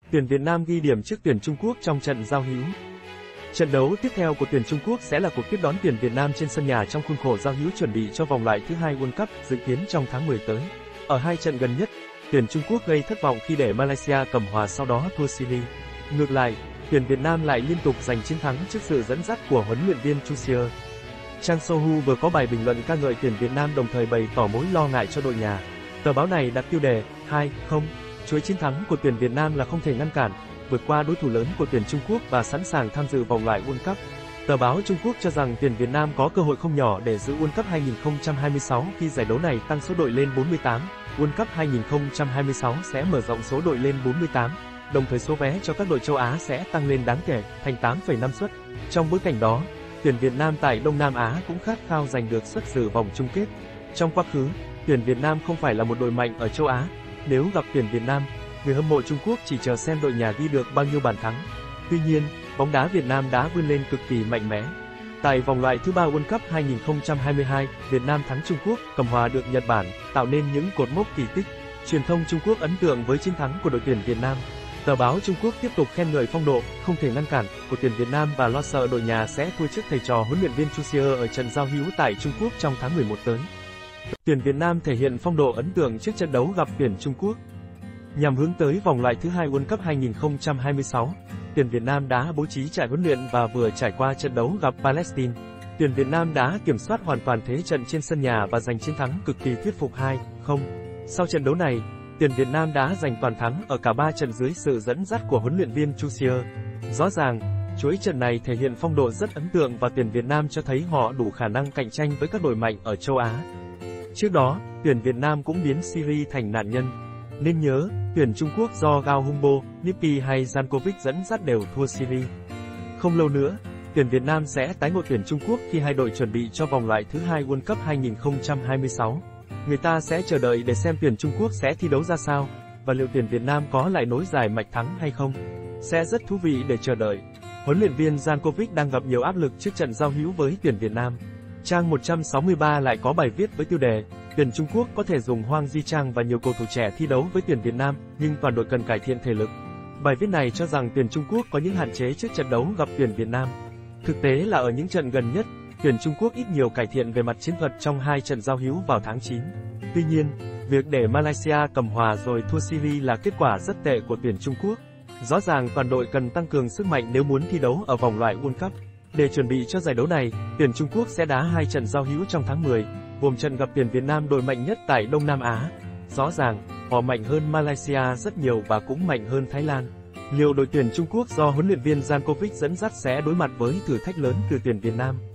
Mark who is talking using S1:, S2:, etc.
S1: Tuyển Việt Nam ghi điểm trước tuyển Trung Quốc trong trận giao hữu. Trận đấu tiếp theo của tuyển Trung Quốc sẽ là cuộc tiếp đón tuyển Việt Nam trên sân nhà trong khuôn khổ giao hữu chuẩn bị cho vòng loại thứ 2 World Cup dự kiến trong tháng 10 tới. Ở hai trận gần nhất, tuyển Trung Quốc gây thất vọng khi để Malaysia cầm hòa sau đó thua Syria. Ngược lại, tuyển Việt Nam lại liên tục giành chiến thắng trước sự dẫn dắt của huấn luyện viên Chu Siêu. Chang So-hu vừa có bài bình luận ca ngợi tuyển Việt Nam đồng thời bày tỏ mối lo ngại cho đội nhà. Tờ báo này đặt tiêu đề 2-0, chuỗi chiến thắng của tuyển Việt Nam là không thể ngăn cản, vượt qua đối thủ lớn của tuyển Trung Quốc và sẵn sàng tham dự vòng loại World Cup. Tờ báo Trung Quốc cho rằng tuyển Việt Nam có cơ hội không nhỏ để giữ World Cup 2026 khi giải đấu này tăng số đội lên 48. World Cup 2026 sẽ mở rộng số đội lên 48, đồng thời số vé cho các đội châu Á sẽ tăng lên đáng kể, thành 8,5 suất. Trong bối cảnh đó, tuyển Việt Nam tại Đông Nam Á cũng khát khao giành được suất dự vòng chung kết. Trong quá khứ, tuyển Việt Nam không phải là một đội mạnh ở châu Á. Nếu gặp tuyển Việt Nam, người hâm mộ Trung Quốc chỉ chờ xem đội nhà ghi được bao nhiêu bàn thắng. Tuy nhiên, bóng đá Việt Nam đã vươn lên cực kỳ mạnh mẽ. Tại vòng loại thứ 3 World Cup 2022, Việt Nam thắng Trung Quốc, cầm hòa được Nhật Bản, tạo nên những cột mốc kỳ tích. Truyền thông Trung Quốc ấn tượng với chiến thắng của đội tuyển Việt Nam. Tờ báo Trung Quốc tiếp tục khen ngợi phong độ, không thể ngăn cản của tuyển Việt Nam và lo sợ đội nhà sẽ thua trước thầy trò huấn luyện viên Chu Siêu ở trận giao hữu tại Trung Quốc trong tháng 11 tới. Tuyển Việt Nam thể hiện phong độ ấn tượng trước trận đấu gặp tuyển Trung Quốc. Nhằm hướng tới vòng loại thứ 2 World Cup 2026, tuyển Việt Nam đã bố trí trại huấn luyện và vừa trải qua trận đấu gặp Palestine. Tuyển Việt Nam đã kiểm soát hoàn toàn thế trận trên sân nhà và giành chiến thắng cực kỳ thuyết phục 2-0. Sau trận đấu này, tuyển Việt Nam đã giành toàn thắng ở cả 3 trận dưới sự dẫn dắt của huấn luyện viên Chu Siêu. Rõ ràng, chuỗi trận này thể hiện phong độ rất ấn tượng và tuyển Việt Nam cho thấy họ đủ khả năng cạnh tranh với các đội mạnh ở châu Á. Trước đó, tuyển Việt Nam cũng biến Syria thành nạn nhân. Nên nhớ, tuyển Trung Quốc do Gao Hongbo, Lippi hay Jankovic dẫn dắt đều thua Syria. Không lâu nữa, tuyển Việt Nam sẽ tái ngộ tuyển Trung Quốc khi hai đội chuẩn bị cho vòng loại thứ 2 World Cup 2026. Người ta sẽ chờ đợi để xem tuyển Trung Quốc sẽ thi đấu ra sao, và liệu tuyển Việt Nam có lại nối dài mạch thắng hay không. Sẽ rất thú vị để chờ đợi. Huấn luyện viên Jankovic đang gặp nhiều áp lực trước trận giao hữu với tuyển Việt Nam. Trang 163 lại có bài viết với tiêu đề, tuyển Trung Quốc có thể dùng Hoang Ji Trang và nhiều cầu thủ trẻ thi đấu với tuyển Việt Nam, nhưng toàn đội cần cải thiện thể lực. Bài viết này cho rằng tuyển Trung Quốc có những hạn chế trước trận đấu gặp tuyển Việt Nam. Thực tế là ở những trận gần nhất, tuyển Trung Quốc ít nhiều cải thiện về mặt chiến thuật trong hai trận giao hữu vào tháng 9. Tuy nhiên, việc để Malaysia cầm hòa rồi thua Syria là kết quả rất tệ của tuyển Trung Quốc. Rõ ràng toàn đội cần tăng cường sức mạnh nếu muốn thi đấu ở vòng loại World Cup. Để chuẩn bị cho giải đấu này, tuyển Trung Quốc sẽ đá hai trận giao hữu trong tháng 10, gồm trận gặp tuyển Việt Nam đội mạnh nhất tại Đông Nam Á. Rõ ràng, họ mạnh hơn Malaysia rất nhiều và cũng mạnh hơn Thái Lan. Liệu đội tuyển Trung Quốc do huấn luyện viên Jankovic dẫn dắt sẽ đối mặt với thử thách lớn từ tuyển Việt Nam?